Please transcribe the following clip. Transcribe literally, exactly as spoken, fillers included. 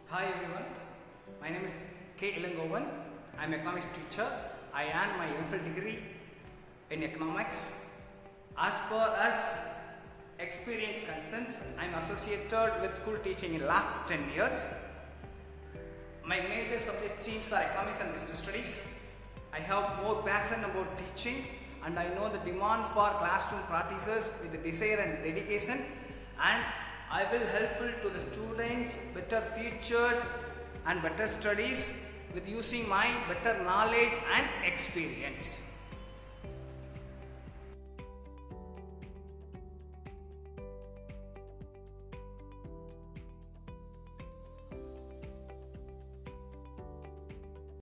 Hi everyone, my name is K. Elangovan. I am an economics teacher. I earned my M Phil degree in economics. As per as experience concerns, I am associated with school teaching in last ten years. My major subject streams are economics and business studies. I have more passion about teaching and I know the demand for classroom practices with the desire and dedication, and I will helpful to the students better futures and better studies with using my better knowledge and experience.